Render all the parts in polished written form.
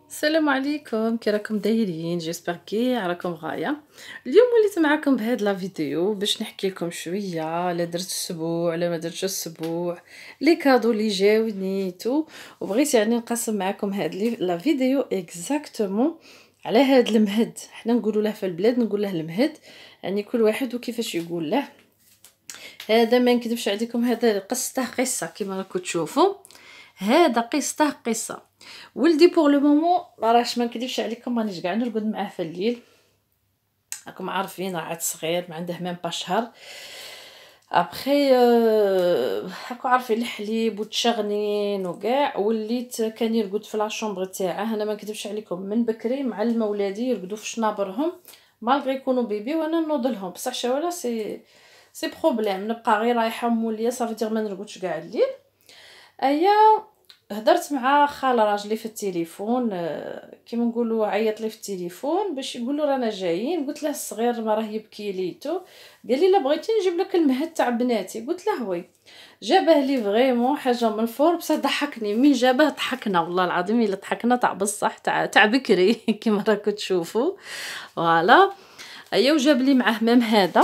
السلام عليكم، كي راكم دايرين؟ جيسبر كي راكم غايه. اليوم وليت معكم بهاد لا فيديو باش نحكي لكم شويه على درت السبوع على ما درتش السبوع، لي كادو اللي جاوني تو. وبغيت يعني نقسم معكم هاد لا فيديو اكزاكتومون على هاد المهد. حنا نقولوا له في البلاد نقول له المهد، يعني كل واحد وكيفاش يقول له. هذا ما نكذبش عليكم، هذا قصه كما راكم تشوفوا، هذا قصه. ولدي بوغ لو مومون ما راهش، ما نكذبش عليكم مانيش كاع نرقد معاه في الليل. راكم عارفين راه عاد صغير، ما عنده ميم با شهر. ابخي راكم عارفين الحليب والتشغنين وكاع، وليت كان يرقد في لا شومبر تاعه. انا ما نكذبش عليكم من بكري معلمه ولادي يرقدوا في شنابرهم مالغري يكونوا بيبي وانا نوض لهم، بصح شاولا سي بروبليم. نبقى غير رايحه موليه صافي دير ما نرقدش كاع الليل. ايا هدرت مع خال راجلي في التليفون، كيما نقولوا عيط لي في التليفون باش يقول له رانا جايين. قلت له الصغير ما راه يبكي ليتو، قال لي لا بغيتي نجيب لك المهد تاع بناتي. قلت له وي. جابه لي فريمون حاجه من الفور، بصح ضحكني من جابه. ضحكنا والله العظيم الا ضحكنا تاع بصح تاع بكري كيما راكم تشوفوا. فوالا ايا وجاب لي معاه ميم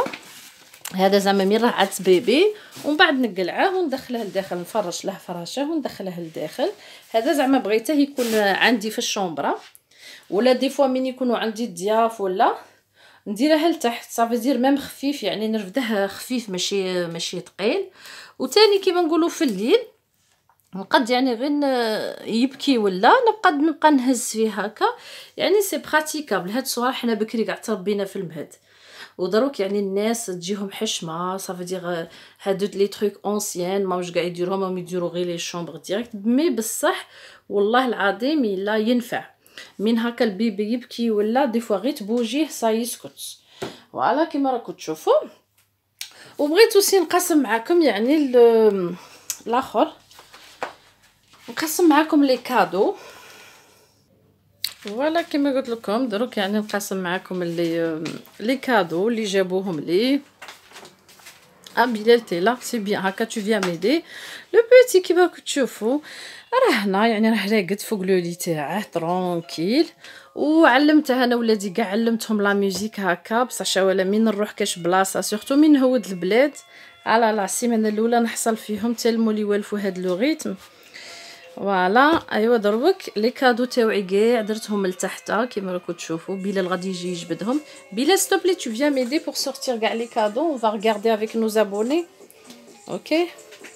هذا زعما مين راه عدس بيبي، ومن بعد نقلعه وندخله لداخل، نفرش له فراشه وندخله لداخل. هذا زعما بغيته يكون عندي في الشومبره، ولا دي فوا من يكونوا عندي الضياف ولا نديرها لتحت صافي دير ميم خفيف، يعني نرفده خفيف ماشي ثقيل. وتاني كيما نقولوا في الليل نقد يعني غير يبكي ولا نبقى نهز فيه هكا، يعني سي براتيكابل. هاد الصوالح حنا بكري كاع تربينا في المهد، ودروك يعني الناس تجيهم حشمه صافي دير هادو لي تروك اونسيان ماوش كاع يديروهم، ما يديروا غير لي شومبر ديريكت. مي بصح والله العظيم الا ينفع من هكا البيبي يبكي ولا دي فوا غير تبوجيه سا يسكت. فوالا كيما راكم تشوفوا. وبغيت اوسي نقسم معكم يعني الاخر، نقسم معكم لي كادو. فوالا كيما قلت لكم دروك يعني نقسم معكم لي كادو اللي جابوهم لي. بلال تي لا سي بيان هكا تو فيان ميدي. لو بيتي كيما راكم تشوفوا راه هنا، يعني راه راقد فوق لو لي تاعه ترونكيل. وعلمته انا ولادي كاع، علمتهم لا ميوزيك هكا، بصح شاولا من نروح كاش بلاصه سورتو من نهود البلاد على لا السيمانه الاولى نحصل فيهم تلمو لي والفو هاد لو ريتم. فوالا ايوا دروك لي كادو تاوعي كاع درتهم لتحت كيما راكم تشوفوا. بلال غادي يجي يجبدهم. بلال ستوبلي تو فيان ميدي بور سورتير كاع لي كادو، اون فا ريغاردي افيك نو زابوني. اوكي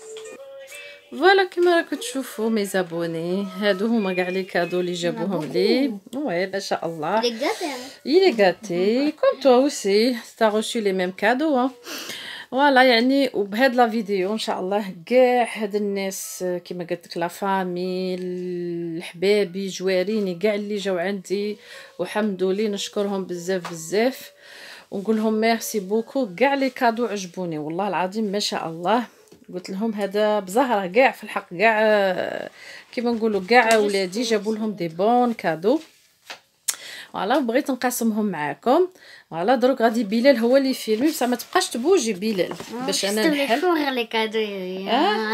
فوالا كيما راكم تشوفوا مي زابوني، هادو هما كاع لي كادو اللي جابوهم لي. وي ما شاء الله il est gâté comme toi aussi t'as reçu les mêmes cadeaux. فوالا يعني وبهاد لا فيديو ان شاء الله كاع هاد الناس كيما قلت لك لا فامي الحبابي جواريني كاع اللي جاو عندي وحمدوا لي، نشكرهم بزاف بزاف ونقول لهم ميرسي بوكو. كاع لي كادو عجبوني والله العظيم ما شاء الله. قلت لهم هذا بزهره كاع في الحق كاع كيما نقولوا كاع ولادي جابوا لهم دي بون كادو. فوالا بغيت نقاسمهم معاكم. فوالا دروك غادي بلال هو اللي يفيلمي، بصح ما تبقاش تبوجي بلال باش انا نحل. les cadeaux.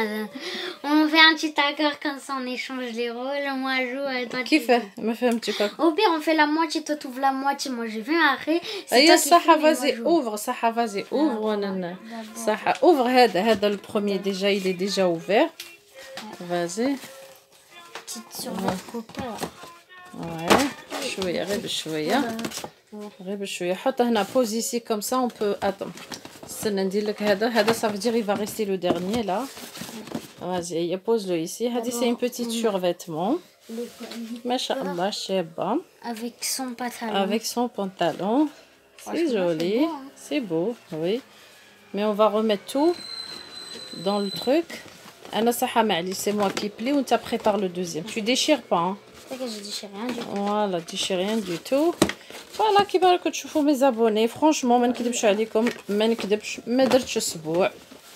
On fait un petit accord comme ça, on échange les rôles. Moi je joue, toi tu كيفاه ما فهمتك. Au pire, on fait la moitié, toi t'ouvres la moitié, moi je viens après. هي toi qui صح filmes et moi فازي je joue. اوفر، صح فازي اوفر وانا صح اوفر. هذا البروميير ديجا il est déjà ouvert. فازي Petite sur votre copain. شويه غير بشويه غير بشويه. حط هنا بوزيسي كوم سا اون بو اتم. استنى ندير لك هذا صافي دير يفا ريستي لو ديرنيي لا. فازي هي بوز لو ايسي. هذه سي اون بوتيت سورفيتمون ما شاء الله شابه Avec son pantalon. avec son pantalon. C'est joli, c'est beau, oui. Mais on va remettre tout dans le truc. Anna Saha Mali, c'est moi qui plie ou tu prépares le deuxième. Tu déchires pas, hein? C'est que je déchire rien du tout. Voilà, déchire rien du tout. Voilà, qui va que tu fais mes abonnés. Franchement, ما نكذبش عليكم ما نكذبش ما درتش اسبوع.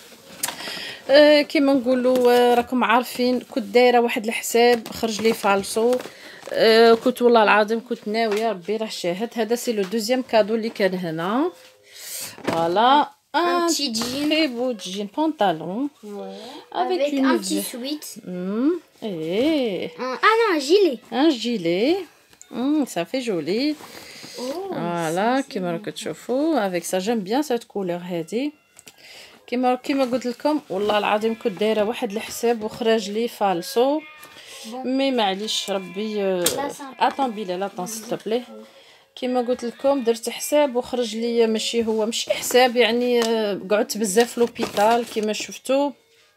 كيما نقولوا راكم عارفين كنت دايره واحد الحساب خرج لي فالسو. كنت والله العظيم كنت ناويه ربي راه شاهد. هذا سي لو دوزيام كادو اللي كان هنا. فوالا Un petit jean. Très beau jean, pantalon. Ouais. Avec Avec une un petit sweat. Et Ah non, un gilet. un gilet. Ça fait joli. Oh, Voilà, كيما راكم تشوفوا. Avec ça, j'aime bien cette couleur هذه. كيما قلت لكم والله العظيم كنت دايره واحد الحساب وخرج لي فالسو. مي معليش ربي اتون بيلا لا سيل بلي. كيما قلت لكم درت حساب وخرج لي ماشي حساب يعني قعدت بزاف في لوبيتال كيما شفتوا.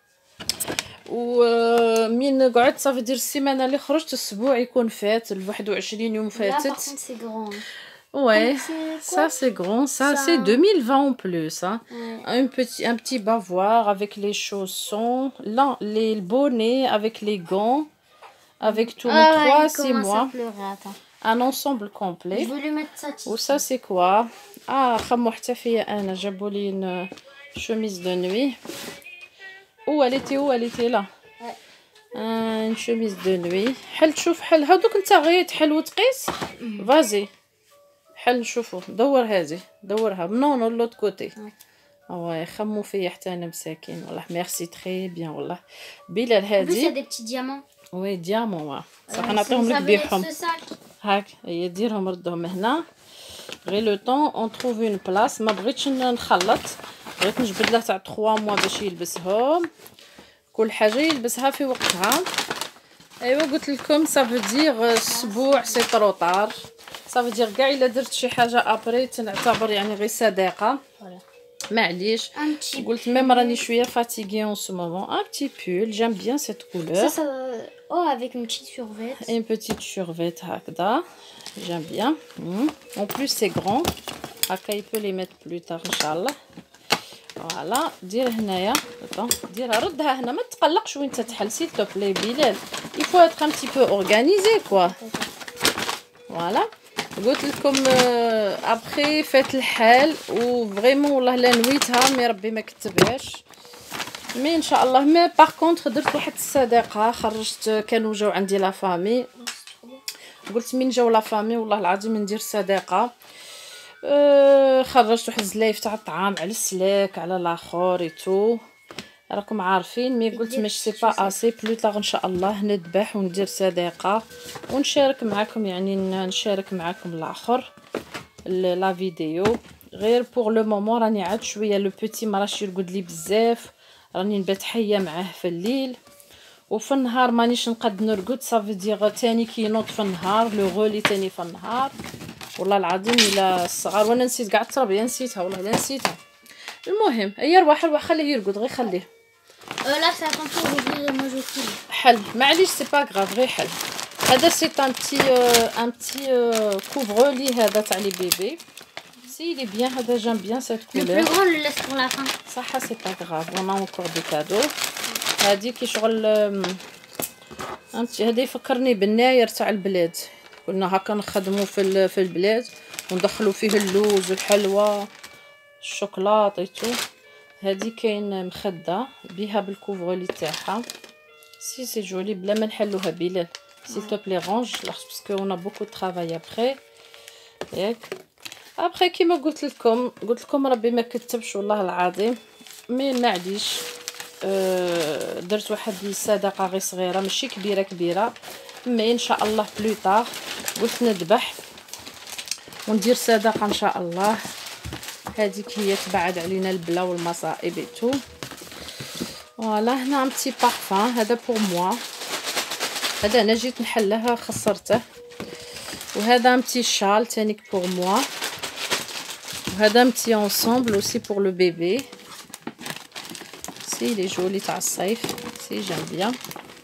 ومين قعدت صافي دير السيمانه اللي خرجت الاسبوع يكون فات 21 يوم فاتت. Ouais, ça c'est grand, ça c'est 2020 en plus, hein. Un petit bavoir avec les chaussons, là, les bonnets avec les gants, avec tout le 3-6 mois. Un ensemble complet. Je vais lui mettre ça. Ou ça c'est quoi? Ah, خمو حتى فيا انا جابوا لي une chemise de nuit. Où elle était là. Une chemise de nuit. حل تشوف حل هذوك انت غير تحل وتقيس. فازي. حل نشوفو دور هذه دورها من لوط كوتي. واي خمو فيا حتى انا مساكين والله. ميرسي تري بيان والله. بلال هذه دي بتي ديامون. وي ديامون صح نعطيهم لك بيعهم هاك هي ديرهم ردهم هنا. غير لو طون اون تروف اون بلاص. ما بغيتش نخلط بغيت نجبد له تاع 3 موا باش يلبسهم كل حاجه يلبسها في وقتها. ايوا قلت لكم صافي دير اسبوع سي طروطار. صافي دير كاع الا درت شي حاجه ابري تنعتبر يعني غير صداقه معليش. قلت ميم راني شويه فاتيغي اون سو مومون. ان بتي بول جام بيان سيت كولور. Oh, avec une petite survette. Une petite survette هكذا. J'aime bien. En plus c'est grand. هكا il peut les mettre plus tard inchallah. Voilà. دير هنايا. ديرها ردها هنا ما تقلقش وين تتحل سيل تو بلي بلال. Il faut être un petit peu organisé quoi. Voilà. قلت لكم ابخي فات الحال وفريمون والله لا نويتها مي ربي ما كتبهاش مي ان شاء الله. مي باغ كونطخ درت واحد الصداقه خرجت كانوا جاو عندي لا فامي. قلت من جاو لا فامي والله العظيم ندير صداقه. خرجت واحد الزلايف تاع الطعام على السلاك على الاخر ايتو راكم عارفين. مي قلت مش سي با اسي بلو طاغ ان شاء الله نذبح وندير صداقه ونشارك معكم يعني نشارك معكم الاخر لا فيديو. غير بور لو مومون راني عاد شويه لو بوتي ما راهش يرقد لي بزاف راني نبات حيه معاه في الليل وفي النهار مانيش نقد نرقد. صافي دير تاني كي نوض في النهار لو غولي تاني في النهار والله العظيم الا الصغار وانا نسيت كاع التربيه نسيتها والله لا نسيتها. المهم هي رواح خليه يرقد غير خليه. Là c'est à ton tour d'ouvrir moi je file. حل معليش سي با غاف غير حل. هذا سي ان بتي كوفر لي هذا تاع لي بيبي. سي لي بيان هذا جام بيان سيت كولور. Le plus grand le laisse pour la fin. صح سي با غاف اون اونكور دي كادو. هادي كي شغل هذا يفكرني بالناير تاع البلاد. كنا هكا نخدموا في البلاد وندخلوا فيه اللوز والحلوى الشوكولاط. هذه كاين مخده بها بالكوفرولي تاعها. سي جولي بلا ما نحلوها بلال s'il te plaît range parce que on a beaucoup de travail après. ياك ابخي كيما قلت لكم ربي ما كتبش والله العظيم مي معليش. درت واحد الصداقه غير صغيره ماشي كبيره مي ان شاء الله بلو طار قلت نذبح وندير صداقه ان شاء الله. هذيك هي تبعد علينا البلا والمصائب ايتو. فوالا هنا بتي بارفان هذا بور موا. هذا انا جيت نحلها خسرته. وهذا بتي شال تانيك بور موا. وهذا بتي انصامبل اوسي بور لو بيبي. سي لي جولي تاع الصيف سي جام بيان.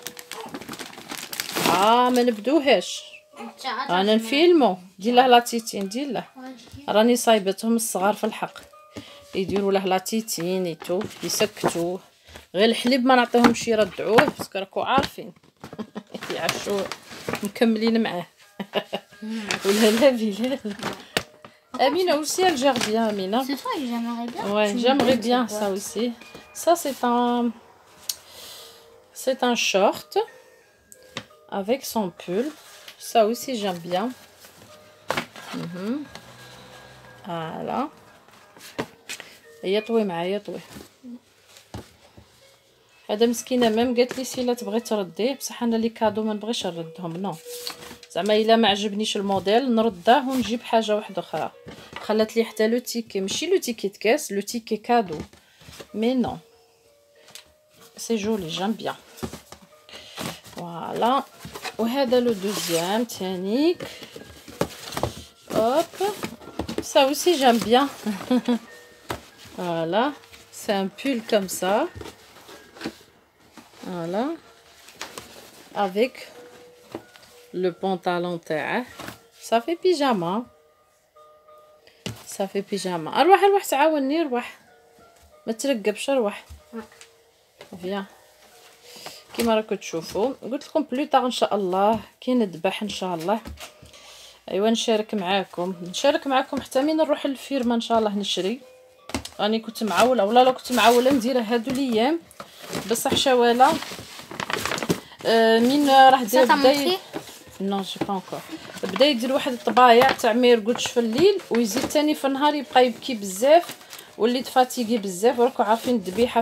ما نبدوهاش رانا نفيلمو. دير له لا تيتين دير له راني صايبتهم الصغار في الحق يديروا له لا تيتين ايتو يسكتوه. غير الحليب ما نعطيهمش يردعوه باسكو راكو عارفين يعشوا مكملين معاه. ولا لا بلال Amina aussi elle gère bien Amina. C'est ça, j'aimerais bien. Ouais, j'aimerais bien ça aussi. Ça c'est un short avec son pull. Ça aussi j'aime bien. Voilà. هي طوي معايا طوي. هذا مسكينه ميم قالت لي سيلا تبغي ترديه، بصح انا لي كادو ما نبغيش نردهم. نو زعما الا ما عجبنيش الموديل نرداه ونجيب حاجه واحده اخرى. خلات لي حتى لو تيكي، ماشي لو تيكي كاس، لو تيكي كادو. مي نو سي جولي جام بيان. فوالا. وهذا لو دوزيام تانيك. Hop, ça aussi j'aime bien. Voilà, c'est un pull comme ça. Voilà, avec le pantalon تاعه. Ça fait pyjama. Ça fait pyjama. أروح تعاوني، روح ما ترقبش، روح. فيا كيما راكم تشوفوا. قلت لكم بلوطار ان شاء الله كي نذبح ان شاء الله. ايوا نشارك معاكم حتى من نروح للفيرما ان شاء الله نشري. راني كنت معوله، ولا لو كنت معوله نديرها هادو الايام، بصح شواله من راه بدا نو جي با انكور بدا يدير واحد الطبايع تاع ما يرقدش في الليل ويزيد تاني في النهار يبقى يبكي بزاف، وليت فاتيغي بزاف. وراكم عارفين الذبيحه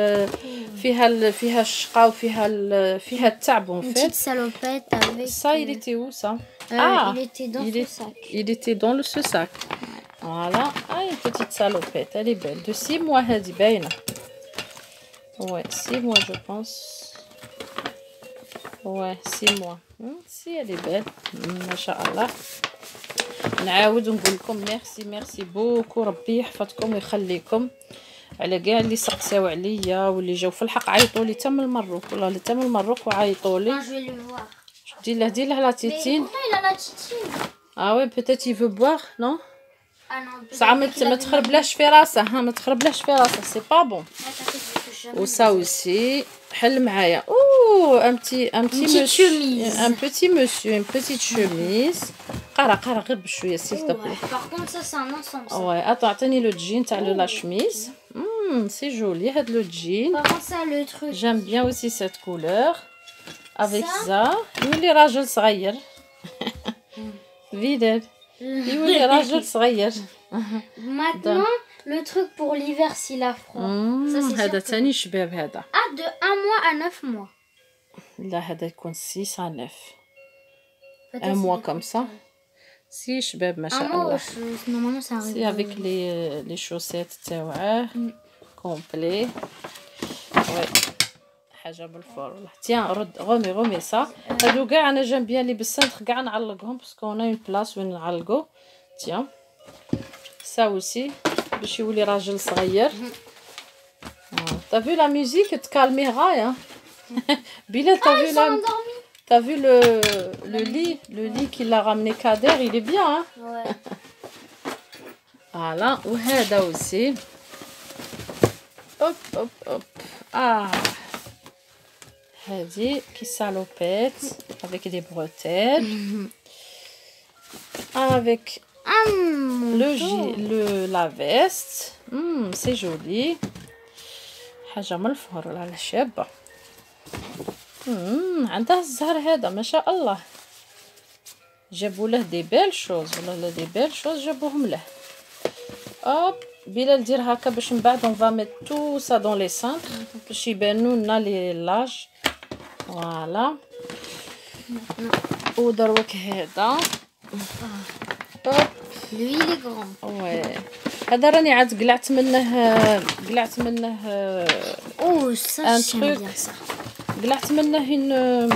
فيها الشقا وفيها التعب. اون فيت salopette avec ça il était où ça? il était dans ce sac. Il était dans ce sac. Voilà. Ah, une petite salopette, elle est belle. De 6 mois هذه باينه. Ouais, 6 mois je pense. Ouais, 6 mois. Si elle est belle. ما شاء الله. نعاود نقول لكم ميرسي بوكو، ربي يحفظكم ويخليكم على كاع اللي سقساو عليا واللي جاو في الحق عيطوا لي تم المروك، والله اللي تم المروك وعيطوا لي. دير له لا تيتين. اه وي بيتيت يفو بوار نو. صح ما تخربلاش في راسه، ما تخربلاش في راسه، سي با بون. وسا اوسي حل معايا. او ان بيتي مسيو شوميز. قرا غير بشويه سيل تبلي. Par contre ça c'est un ensemble. Ouais, attends, عطيني لو جين تاع لا chemise. C'est joli هاد لو جين. Par contre ça le truc. J'aime bien aussi cette couleur. Avec ça, يولي راجل صغير. فيدال. يولي راجل صغير. Maintenant le truc pour l'hiver s'il a froid. Ça c'est هذا تاني شباب هذا. Ah de 1 mois à 9 mois. لا هذا يكون 6 à 9. Un mois comme ça. Si شباب ما شاء الله. Normalement ça arrive. Si avec les chaussettes تاوعه complet. Ouais. حاجه بالفور والله. تيان رد غومي صا. هادو كاع انا جام بيان لي بالسنتر كاع نعلقهم باسكو انا اون بلاص وين نعلقو. تيان سا اوسي باش يولي راجل صغير. T'as vu la musique تكالمي غايه. بلال t'as vu le lit qu'il a ramené Kader, il est bien hein. Ouais. Voilà, وهذا aussi. Hop. Ah. هذه كي salopette avec des bretelles. Avec la veste. C'est joli. حاجه من الفهر ولا شابه. عندها الزهر هذا ما شاء الله. جابوا له دي بيل شوز والله، دي بيل شوز جابوهم له. بلال دير هكا باش من بعد اون فا ميت تو سا دون لي سانتر باش يبانو لنا لي لاج. فوالا. ودروك هذا. Lui il est grand. وي هذا راني عاد قلعت منه Oh ça j'aime bien ça. قلعت منه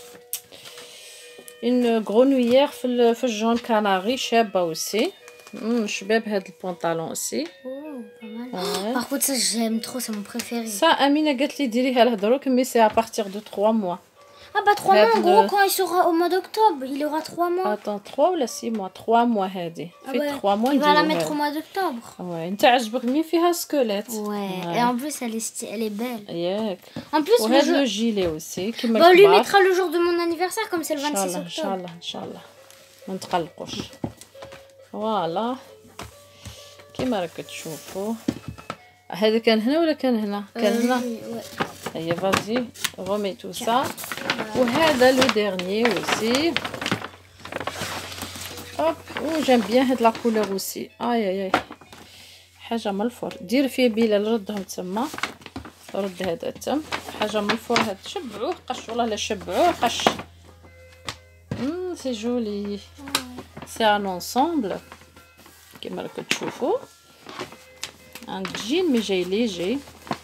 une grenouillère في الجون كناري شابه اوسي. شباب هاد البونطالون اوسي. Oh pas mal. Par contre ça j'aime trop, c'est mon préféré. Ça امينه قالت لي ديريها له دروك مي سي à partir de 3 mois. Ah bah 3 mois en gros quand il sera au mois d'octobre, il aura 3 mois. Attends 3 ولا 6 mois. 3 mois هذه. في 3 mois il va la mettre au mois d'octobre. Ouais, انت عجبك مي فيها سكوليت. Ouais. Et en plus elle est belle. ياك. En plus وهذا لو جيلي اوسي كيما Bah lui mettra le jour de mon anniversaire comme c'est le 26 octobre. ان شاء الله ما نتقلقوش. فوالا كيما راك تشوفوا. هذا كان هنا ولا كان هنا؟ كان هنا. هيا فازي غومي تو سا. وهذا لو ديرنيي اوسي. جيم بيان هاد لا كولور اوسي. اي حاجه من الفور. دير فيه بلال ردهم تما، رد هذا تم حاجه من الفور. هاد شبعوه قش والله لا شبعوه قش. سي جولي، سي ان انصامبل كيما راكم تشوفوا. عند جين مي جاي ليجي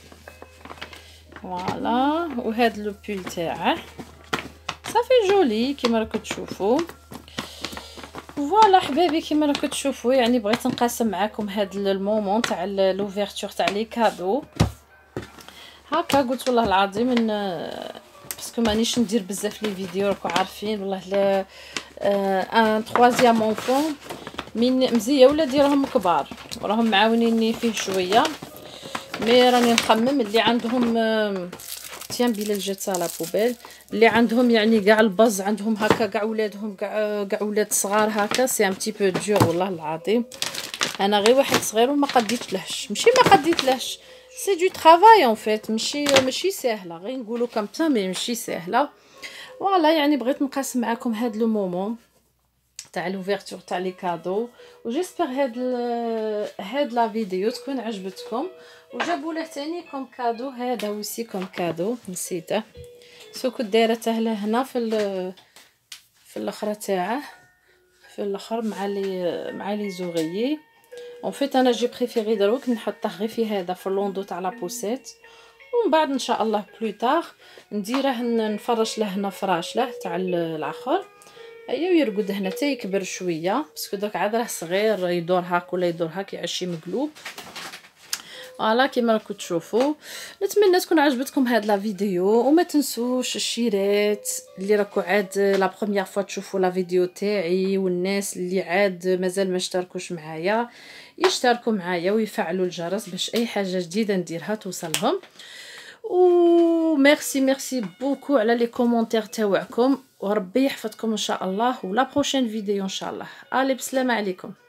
فوالا. وهاد لو بول تاعه صافي جولي كيما راكم تشوفوا. فوالا حبايبي كيما راكم تشوفوا، يعني بغيت نقاسم معكم هاد المومون تاع لوفيرتور تاع لي كادو هكا. قلت والله العظيم باسكو مانيش ندير بزاف لي فيديو راكم عارفين والله. لا ان تروازيام اونفون من مزيه ولادي راهم كبار وراهم معاونيني فيه شويه، مي راني نخمم اللي عندهم تيان بلا جات لا بوبيل اللي عندهم يعني كاع البز عندهم هكا كاع ولادهم كاع ولاد صغار هكا. سي ان بتي بو دور والله العظيم. انا غير واحد صغير وما قديتلهش، ماشي ما قديتلهش، سي دو طرافاي اون فيت. ماشي ساهله، غير نقولوا كم تا مي ماشي ساهله. فوالا يعني بغيت نقاسم معكم هاد لو مومون تاع لوفيرتور تاع لي كادو. وجيسبر هاد لا فيديو تكون عجبتكم. وجابوا له ثاني كوم كادو، هذا وسي كوم كادو نسيته. سو كنت دايرته هنا في الاخر تاعه، في الاخر مع لي زوغيي. اون فيت انا جي بريفيري دروك نحطه غير في هذا في اللوندو تاع لا بوسيت، ومن بعد ان شاء الله بلو تار نديره نفرش له هنا فراش له تاع الاخر. ايوا يرقد هنا حتى يكبر شويه باسكو دوك عاد راه صغير يدور هاك ولا يدور هاك يعشي مقلوب. فوالا كيما راكم تشوفوا. نتمنى تكون عجبتكم هاد لا فيديو، وما تنسوش الشيرات اللي راكم عاد لا بروميير فوا تشوفوا لا فيديو تاعي، والناس اللي عاد مازال ما اشتركوش معايا يشتركوا معايا ويفعلوا الجرس باش اي حاجه جديده نديرها توصلهم. و ميرسي بوكو على لي كومونتير تاعكم، وربي يحفظكم ان شاء الله. ولا بروشين فيديو ان شاء الله. الي بسلامه عليكم.